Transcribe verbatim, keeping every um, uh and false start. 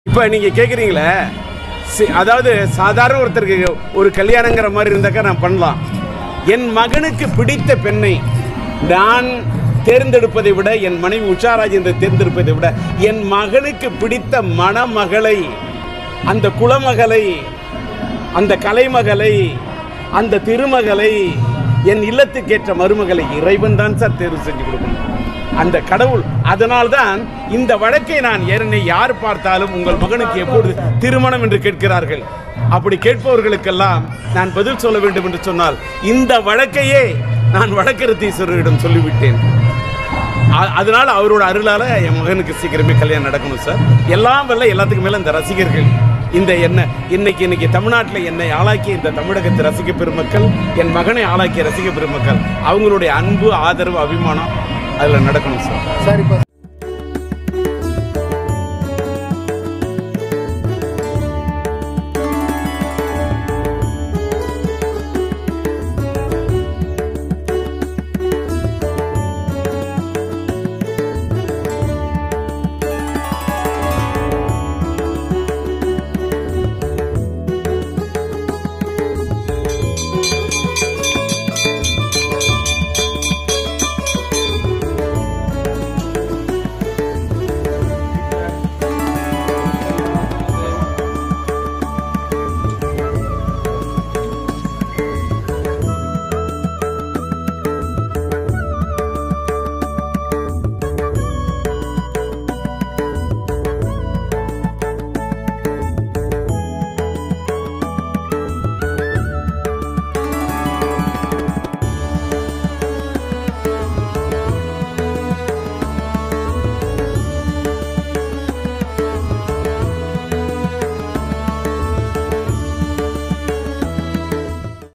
இப்போ நீங்க கேக்குறீங்களே, அதாவது சாதாரண ஒருத்தருக்கு ஒரு கல்யாணங்கிற மாதிரி இருந்தாக்கா நான் பண்ணலாம். என் மகனுக்கு பிடித்த பெண்ணை நான் தேர்ந்தெடுப்பதை விட, என் மனைவி உஷா ராஜேந்திரன் தேர்ந்தெடுப்பதை விட, என் மகனுக்கு பிடித்த மணமகளை, அந்த குலமகளை, அந்த கலைமகளை, அந்த திருமகளை, என் இல்லத்துக்கேற்ற மருமகளை இறைவன் தான் சார் தேர்வு செஞ்சு கொடுக்கணும். அந்த கடவுள். அதனால்தான் இந்த வழக்கை நான் ஏறனை யார் பார்த்தாலும் உங்கள் மகனுக்கு எப்பொழுது திருமணம் என்று கேட்கிறார்கள். அப்படி கேட்பவர்களுக்கெல்லாம் நான் பதில் சொல்ல வேண்டும் என்று சொன்னால், இந்த வழக்கையே நான் வழக்கறிஞரிடம் சொல்லிவிட்டேன். அதனால அவரோட அருளால என் மகனுக்கு சீக்கிரமே கல்யாணம் நடக்கணும் சார். எல்லாம் வல்ல எல்லாத்துக்கும் மேல இந்த ரசிகர்கள், இந்த என்ன இன்னைக்கு இன்னைக்கு தமிழ்நாட்டில் என்னை ஆளாக்கிய இந்த தமிழகத்து ரசிக பெருமக்கள், என் மகனை ஆளாக்கிய ரசிக பெருமக்கள், அவங்களுடைய அன்பு, ஆதரவு, அபிமானம் அதில் நடக்கணும் சார். சார் இப்போ